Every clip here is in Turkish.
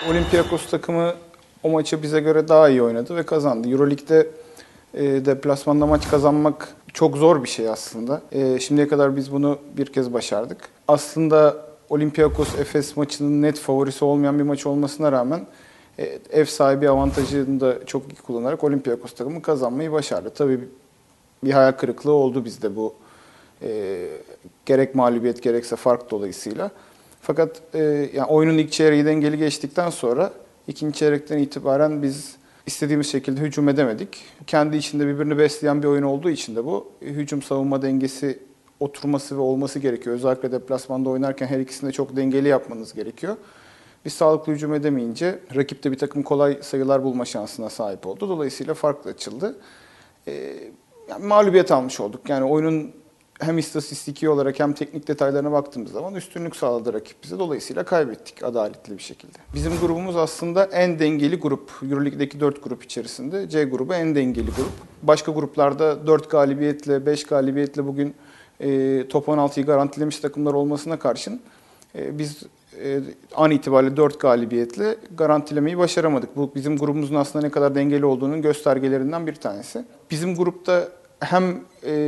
Olympiakos takımı o maçı bize göre daha iyi oynadı ve kazandı. Euroleague'de deplasmanda maç kazanmak çok zor bir şey aslında. Şimdiye kadar biz bunu bir kez başardık. Aslında Olympiakos-Efes maçının net favorisi olmayan bir maç olmasına rağmen ev sahibi avantajını da çok iyi kullanarak Olympiakos takımı kazanmayı başardı. Tabii bir hayal kırıklığı oldu bizde bu gerek mağlubiyet gerekse fark dolayısıyla. Fakat yani oyunun ilk çeyreği dengeli geçtikten sonra ikinci çeyrekten itibaren biz istediğimiz şekilde hücum edemedik. Kendi içinde birbirini besleyen bir oyun olduğu için de bu hücum savunma dengesi oturması ve olması gerekiyor. Özellikle deplasmanda oynarken her ikisini de çok dengeli yapmanız gerekiyor. Biz sağlıklı hücum edemeyince rakip de bir takım kolay sayılar bulma şansına sahip oldu. Dolayısıyla fark da açıldı. Yani mağlubiyet almış olduk. Yani oyunun hem istatistiki olarak hem teknik detaylarına baktığımız zaman üstünlük sağladı rakip bize. Dolayısıyla kaybettik adaletli bir şekilde. Bizim grubumuz aslında en dengeli grup. Euroleague'deki 4 grup içerisinde C grubu en dengeli grup. Başka gruplarda 4 galibiyetle, 5 galibiyetle bugün top 16'yı garantilemiş takımlar olmasına karşın biz an itibariyle 4 galibiyetle garantilemeyi başaramadık. Bu bizim grubumuzun aslında ne kadar dengeli olduğunun göstergelerinden bir tanesi. Bizim grupta hem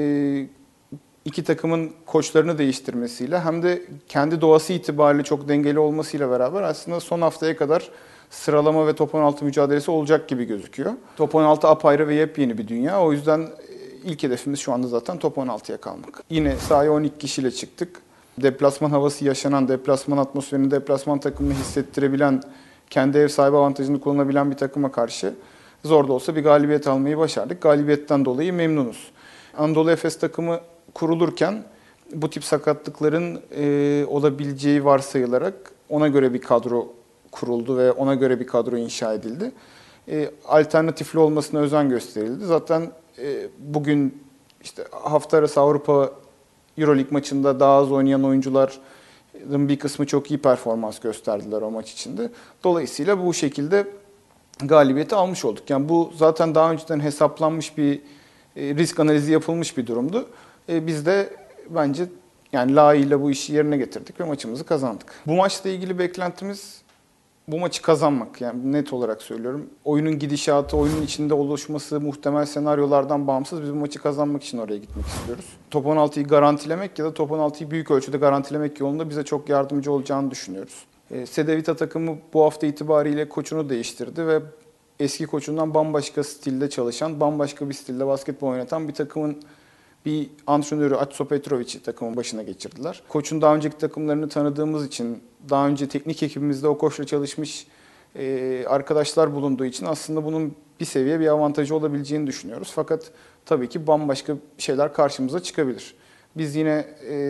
iki takımın koçlarını değiştirmesiyle hem de kendi doğası itibariyle çok dengeli olmasıyla beraber aslında son haftaya kadar sıralama ve top 16 mücadelesi olacak gibi gözüküyor. Top 16 apayrı ve yepyeni bir dünya. O yüzden ilk hedefimiz şu anda zaten top 16'ya kalmak. Yine sahaya 12 kişiyle çıktık. Deplasman havası yaşanan, deplasman atmosferini, deplasman takımını hissettirebilen, kendi ev sahibi avantajını kullanabilen bir takıma karşı zor da olsa bir galibiyet almayı başardık. Galibiyetten dolayı memnunuz. Anadolu Efes takımı kurulurken bu tip sakatlıkların olabileceği varsayılarak ona göre bir kadro kuruldu ve ona göre bir kadro inşa edildi. Alternatifli olmasına özen gösterildi. Zaten bugün işte hafta arası Avrupa Euroleague maçında daha az oynayan oyuncuların bir kısmı çok iyi performans gösterdiler o maç içinde. Dolayısıyla bu şekilde galibiyeti almış olduk. Yani bu zaten daha önceden hesaplanmış bir risk analizi yapılmış bir durumdu. Biz de bence yani layığıyla bu işi yerine getirdik ve maçımızı kazandık. Bu maçla ilgili beklentimiz bu maçı kazanmak. Yani net olarak söylüyorum. Oyunun gidişatı, oyunun içinde oluşması, muhtemel senaryolardan bağımsız biz bu maçı kazanmak için oraya gitmek istiyoruz. Top 16'yı garantilemek ya da top 16'yı büyük ölçüde garantilemek yolunda bize çok yardımcı olacağını düşünüyoruz. Cedevita takımı bu hafta itibariyle koçunu değiştirdi ve eski koçundan bambaşka stilde çalışan, bambaşka bir stilde basketbol oynatan bir takımın bir antrenörü Atso Petrovic'i takımın başına geçirdiler. Koçun daha önceki takımlarını tanıdığımız için, daha önce teknik ekibimizde o koçla çalışmış arkadaşlar bulunduğu için aslında bunun bir seviye bir avantajı olabileceğini düşünüyoruz. Fakat tabii ki bambaşka şeyler karşımıza çıkabilir. Biz yine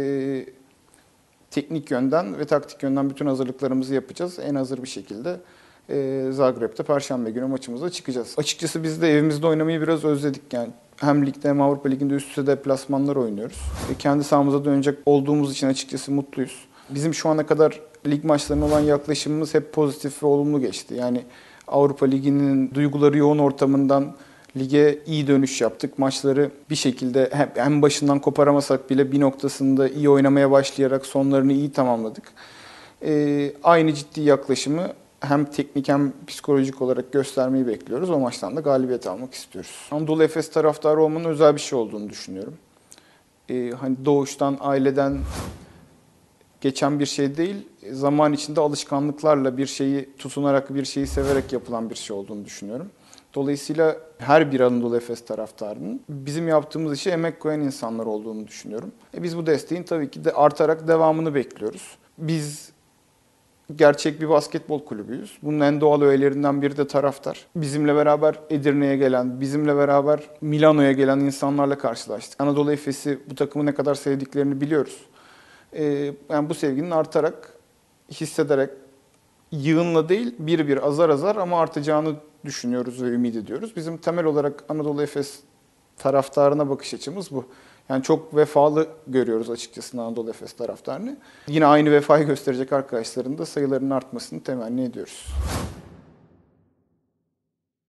teknik yönden ve taktik yönden bütün hazırlıklarımızı yapacağız. En hazır bir şekilde Zagreb'te Perşembe günü maçımıza çıkacağız. Açıkçası biz de evimizde oynamayı biraz özledik. Yani hem ligde hem Avrupa Ligi'nde üst üste deplasmanlar oynuyoruz. Kendi sahamıza dönecek olduğumuz için açıkçası mutluyuz. Bizim şu ana kadar lig maçlarına olan yaklaşımımız hep pozitif ve olumlu geçti. Yani Avrupa Ligi'nin duyguları yoğun ortamından lige iyi dönüş yaptık. Maçları bir şekilde hem başından koparamasak bile bir noktasında iyi oynamaya başlayarak sonlarını iyi tamamladık. Aynı ciddi yaklaşımı hem teknik hem psikolojik olarak göstermeyi bekliyoruz. O maçtan da galibiyet almak istiyoruz. Anadolu Efes taraftarı olmanın özel bir şey olduğunu düşünüyorum. Hani doğuştan, aileden geçen bir şey değil, zaman içinde alışkanlıklarla bir şeyi tutunarak, bir şeyi severek yapılan bir şey olduğunu düşünüyorum. Dolayısıyla her bir Anadolu Efes taraftarının bizim yaptığımız işe emek koyan insanlar olduğunu düşünüyorum. Biz bu desteğin tabii ki de artarak devamını bekliyoruz. Biz gerçek bir basketbol kulübüyüz. Bunun en doğal öğelerinden biri de taraftar. Bizimle beraber Edirne'ye gelen, bizimle beraber Milano'ya gelen insanlarla karşılaştık. Anadolu Efes'i, bu takımı ne kadar sevdiklerini biliyoruz. Yani bu sevginin artarak, hissederek, yığınla değil, bir bir azar azar ama artacağını düşünüyoruz ve ümit ediyoruz. Bizim temel olarak Anadolu Efes taraftarına bakış açımız bu. Yani çok vefalı görüyoruz açıkçası Anadolu Efes taraftarını. Yine aynı vefayı gösterecek arkadaşların da sayılarının artmasını temenni ediyoruz.